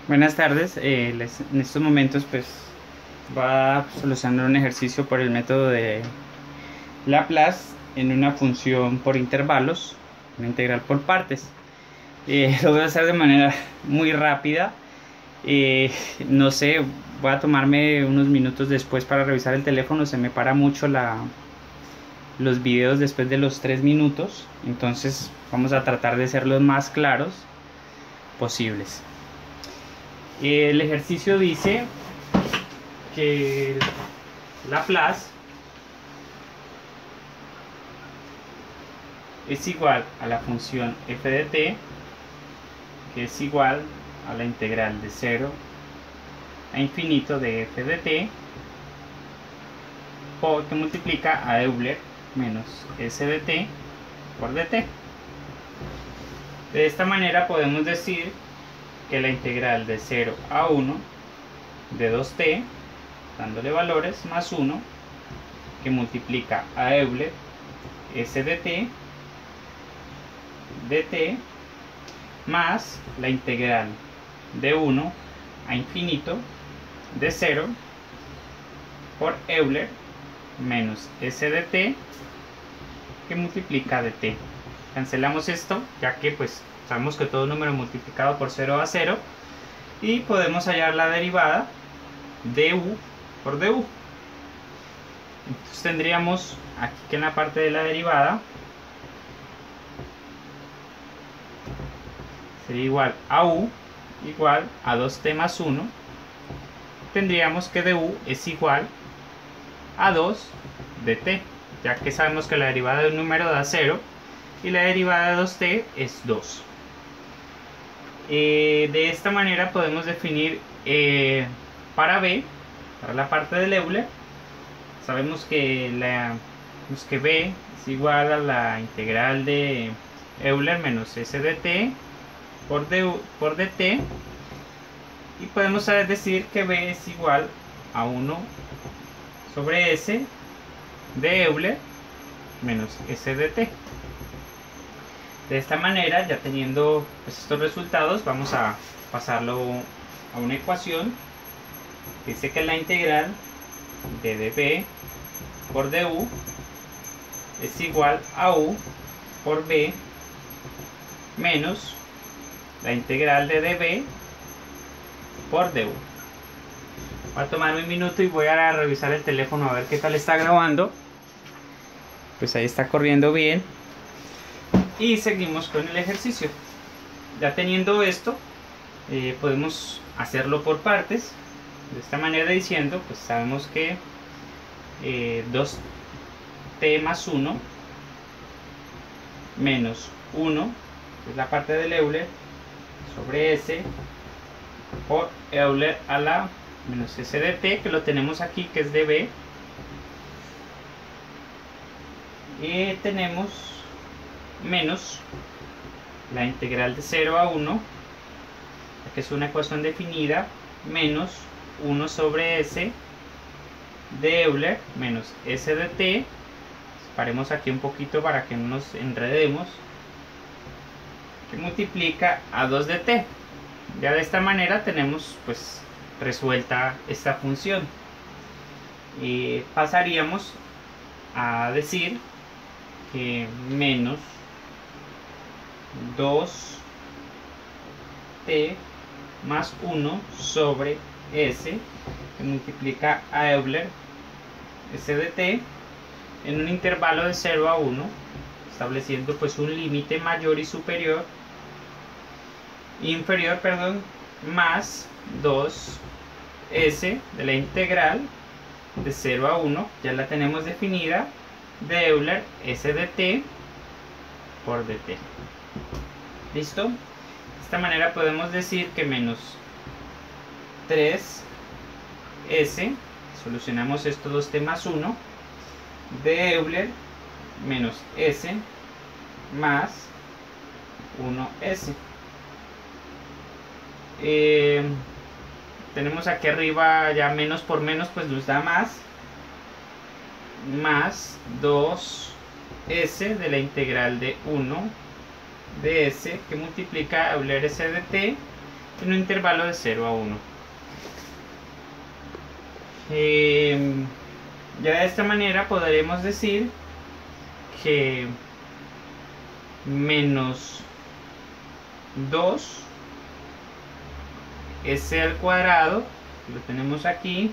Buenas tardes. En estos momentos pues va a solucionar un ejercicio por el método de Laplace en una función por intervalos, una integral por partes. Lo voy a hacer de manera muy rápida. No sé, voy a tomarme unos minutos después para revisar el teléfono. Se me para mucho los videos después de los 3 minutos. Entonces vamos a tratar de ser los más claros posibles. El ejercicio dice que Laplace es igual a la función f de t, que es igual a la integral de 0 a infinito de f de t, que multiplica a Euler menos s de t por dt. De esta manera podemos decir que la integral de 0 a 1 de 2t, dándole valores, más 1, que multiplica a Euler s de t dt, más la integral de 1 a infinito de 0 por Euler menos s de t, que multiplica dt. Cancelamos esto, ya que pues sabemos que todo número multiplicado por 0 a 0, y podemos hallar la derivada de u por du. Entonces tendríamos aquí que en la parte de la derivada sería igual a u igual a 2t más 1. Tendríamos que du es igual a 2 dt, ya que sabemos que la derivada de un número da 0 y la derivada de 2t es 2. De esta manera podemos definir para b, para la parte del Euler, sabemos que b es igual a la integral de Euler menos s de t por dt, y podemos decir que b es igual a 1 sobre s de Euler menos s de t. De esta manera, ya teniendo pues estos resultados, vamos a pasarlo a una ecuación que dice que la integral de db por du es igual a u por b menos la integral de db por du. Voy a tomar un minuto y voy a revisar el teléfono a ver qué tal está grabando. Pues ahí está corriendo bien. Y seguimos con el ejercicio. Ya teniendo esto, podemos hacerlo por partes. De esta manera diciendo, pues sabemos que 2t más 1 menos 1, que es la parte del Euler, sobre s por Euler a la menos s de t, que lo tenemos aquí, que es db. Y tenemos menos la integral de 0 a 1, que es una ecuación definida, menos 1 sobre s de Euler menos s de t. Paremos aquí un poquito para que no nos enredemos, que multiplica a 2 de t. Ya de esta manera tenemos pues resuelta esta función, y pasaríamos a decir que menos 2t más 1 sobre s, que multiplica a Euler s de t en un intervalo de 0 a 1, estableciendo pues un límite mayor y inferior, más 2s de la integral de 0 a 1, ya la tenemos definida, de Euler s de t por dt. ¿Listo? De esta manera podemos decir que menos 3s, solucionamos esto, 2t más 1, de Euler menos s más 1s. Tenemos aquí arriba ya menos por menos, pues nos da más 2s de la integral de 1 de s, que multiplica Euler s de t en un intervalo de 0 a 1. Ya de esta manera podremos decir que menos 2 s al cuadrado, lo tenemos aquí,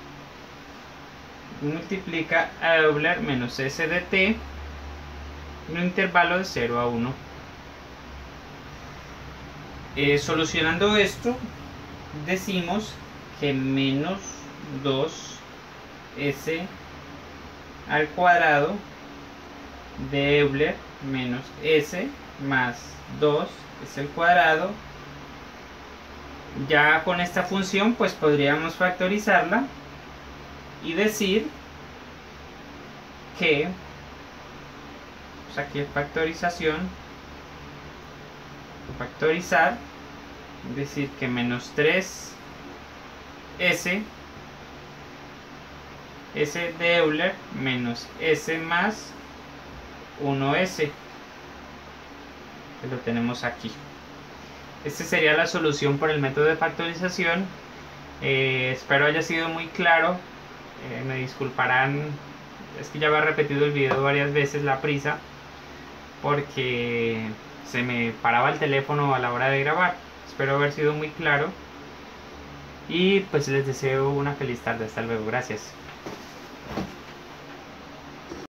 multiplica a Euler menos s de t en un intervalo de 0 a 1. Solucionando esto, decimos que menos 2s al cuadrado de Euler menos s más 2s al cuadrado. Ya con esta función pues podríamos factorizarla y decir que pues aquí es factorizar, decir que menos 3s s de Euler menos s más 1s, que lo tenemos aquí. Esta sería la solución por el método de factorización. Espero haya sido muy claro. Me disculparán, es que ya había repetido el video varias veces, la prisa, porque se me paraba el teléfono a la hora de grabar. Espero haber sido muy claro y pues les deseo una feliz tarde. Hasta luego, gracias.